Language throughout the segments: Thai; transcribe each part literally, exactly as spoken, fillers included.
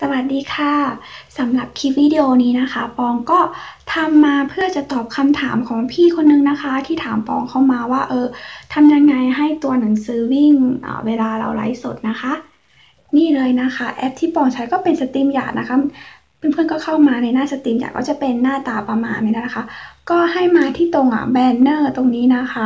สวัสดีค่ะสำหรับคลิปวิดีโอนี้นะคะปองก็ทำมาเพื่อจะตอบคำถามของพี่คนนึงนะคะที่ถามปองเข้ามาว่าเออทำยังไงให้ตัวหนังสือวิ่งเวลาเราไลฟ์สดนะคะนี่เลยนะคะแอปที่ปองใช้ก็เป็นสตรีมยาร์ดนะคะเพื่อนๆก็เข้ามาในหน้าสตรีมยาร์ดก็จะเป็นหน้าตาประมาณนี้นะคะก็ให้มาที่ตรงอ่ะแบนเนอร์ตรงนี้นะคะ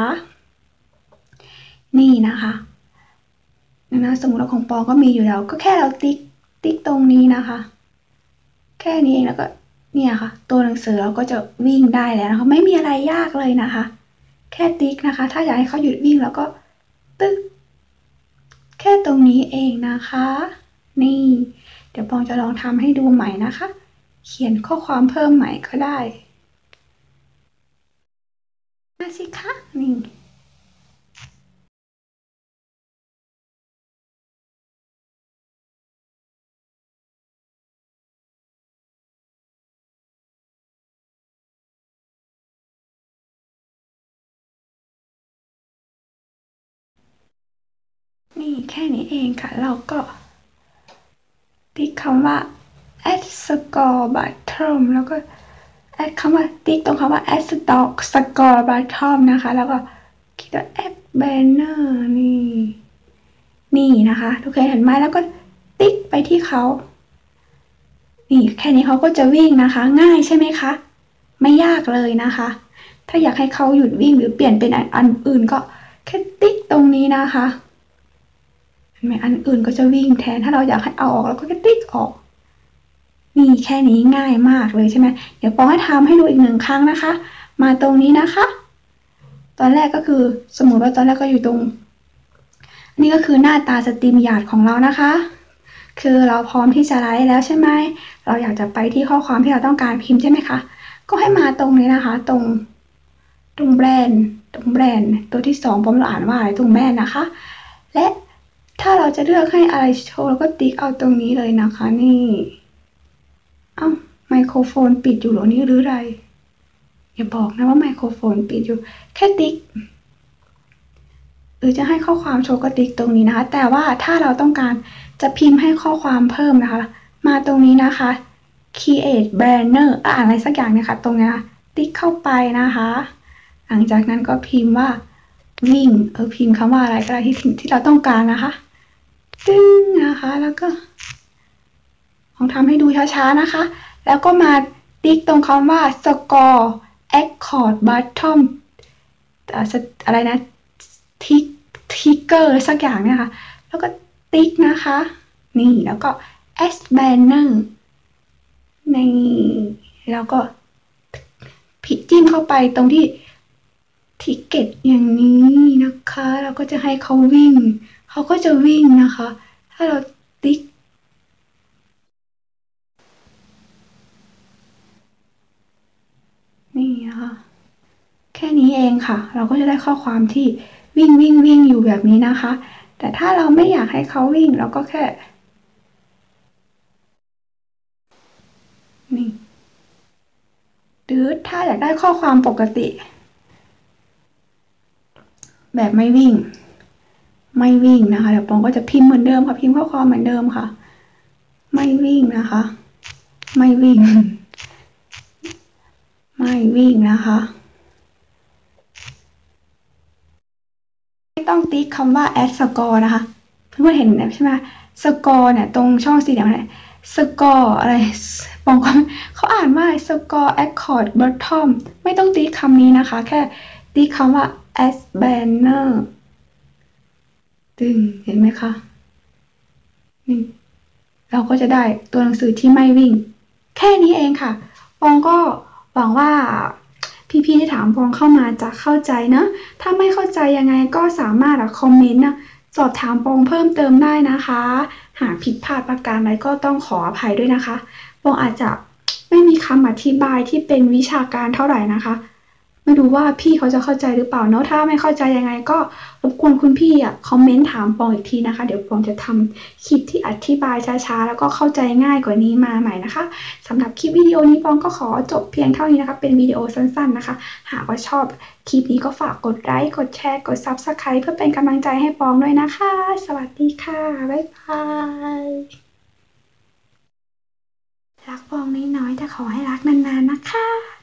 นี่นะคะนะสมมติเราของปองก็มีอยู่แล้วก็แค่เราติ๊กติ๊กตรงนี้นะคะแค่นี้เองแล้วก็เนี่ยค่ะตัวหนังสือเราก็จะวิ่งได้แล้วนะคะไม่มีอะไรยากเลยนะคะแค่ติ๊กนะคะถ้าอยากให้เขาหยุดวิ่งแล้วก็ตึ๊กแค่ตรงนี้เองนะคะนี่เดี๋ยวปองจะลองทำให้ดูใหม่นะคะเขียนข้อความเพิ่มใหม่ก็ได้มาสิคะนี่นี่แค่นี้เองค่ะเราก็ติ๊กคำว่า add score bottom แล้วก็ add คำว่าติ๊กตรงคำว่า add stock score bottom นะคะแล้วก็คลิกตัว add banner นี่นี่นะคะทุกคนเห็นไหมแล้วก็ติ๊กไปที่เขานี่แค่นี้เขาก็จะวิ่งนะคะง่ายใช่ไหมคะไม่ยากเลยนะคะถ้าอยากให้เขาหยุดวิ่งหรือเปลี่ยนเป็นอันอื่นก็แค่ติ๊กตรงนี้นะคะเห็นไหมอันอื่นก็จะวิ่งแทนถ้าเราอยากให้เอาออกเราก็แค่ติ๊กออกนี่แค่นี้ง่ายมากเลยใช่ไหมเดี๋ยวปองให้ทำให้ดูอีกหนึ่งครั้งนะคะมาตรงนี้นะคะตอนแรกก็คือสมมติว่าตอนแรกก็อยู่ตรงนี่ก็คือหน้าตาสตรีมยาร์ดของเรานะคะคือเราพร้อมที่จะไลฟ์แล้วใช่ไหมเราอยากจะไปที่ข้อความที่เราต้องการพิมพ์ใช่ไหมคะก็ให้มาตรงนี้นะคะตรงตรงแบรนด์ตรงแบรนด์ตัวที่สองผมอ่านว่าอะไรตรงแบรนด์นะคะและถ้าเราจะเลือกให้อะไรโชว์เราก็ติ๊กเอาตรงนี้เลยนะคะนี่เอ้าไมโครโฟนปิดอยู่หรอนี่หรืออะไรอย่าบอกนะว่าไมโครโฟนปิดอยู่แค่ติ๊กหรือจะให้ข้อความโชว์ก็ติ๊กตรงนี้นะคะแต่ว่าถ้าเราต้องการจะพิมพ์ให้ข้อความเพิ่มนะคะมาตรงนี้นะคะ create banner อ่านอะไรสักอย่างเนี่ยค่ะตรงนี้นะติ๊กเข้าไปนะคะหลังจากนั้นก็พิมพ์ว่าวิ่งเออพิมพ์คำว่าอะไรก็ได้ที่ที่เราต้องการนะคะตึ้งนะคะแล้วก็ลองทำให้ดูช้าๆนะคะแล้วก็มาติ๊กตรงคำว่า score accord bottom อะไรนะทิกทิกเกอร์สักอย่างเนี่ยค่ะแล้วก็ติ๊กนะคะนี่แล้วก็ add banner นี่แล้วก็พิจิ้มเข้าไปตรงที่ทิกเก็ตอย่างนี้นะคะเราก็จะให้เขาวิ่งเขาก็จะวิ่งนะคะถ้าเราติ๊กนี่นะคะแค่นี้เองค่ะเราก็จะได้ข้อความที่วิ่งวิ่งวิ่งอยู่แบบนี้นะคะแต่ถ้าเราไม่อยากให้เขาวิ่งเราก็แค่นี่หรือถ้าอยากได้ข้อความปกติแบบไม่วิ่งไม่วิ่งนะคะเดี๋ยวปองก็จะพิมพ์เหมือนเดิมค่ะพิมพ์ข้อความเหมือนเดิมค่ะไม่วิ่งนะคะไม่วิ่งไม่วิ่งนะคะไม่ต้องติ๊กคำว่า add score นะคะเพื่อนๆเห็นใช่ไหม score เนี่ยตรงช่องสีแดงเนี่ย score อะไรปองก็เขาอ่านว่า score accord bottom ไม่ต้องติ๊กคำนี้นะคะแค่ติ๊กคำว่า add banner ตึงเห็นไหมคะนี่เราก็จะได้ตัวหนังสือที่ไม่วิ่งแค่นี้เองค่ะปองก็หวังว่าพี่ๆที่ถามปองเข้ามาจะเข้าใจนะถ้าไม่เข้าใจยังไงก็สามารถคอมเมนต์นะสอบถามปองเพิ่มเติมได้นะคะหากผิดพลาดประการใดก็ต้องขออภัยด้วยนะคะปองอาจจะไม่มีคำอธิบายที่เป็นวิชาการเท่าไหร่นะคะไม่รู้ว่าพี่เขาจะเข้าใจหรือเปล่าเนาะถ้าไม่เข้าใจยังไงก็รบกวนคุณพี่อ่ะคอมเมนต์ถามปองอีกทีนะคะเดี๋ยวปองจะทำคลิปที่อธิบายช้าๆแล้วก็เข้าใจง่ายกว่านี้มาใหม่นะคะสำหรับคลิปวิดีโอนี้ปองก็ขอจบเพียงเท่านี้นะคะเป็นวิดีโอสั้นๆนะคะหากว่าชอบคลิปนี้ก็ฝากกดไลค์กดแชร์กด ซับสไครบ์ เพื่อเป็นกำลังใจให้ปองด้วยนะคะสวัสดีค่ะบ๊ายบายรักปองน้อยๆแต่ขอให้รักนานๆนะคะ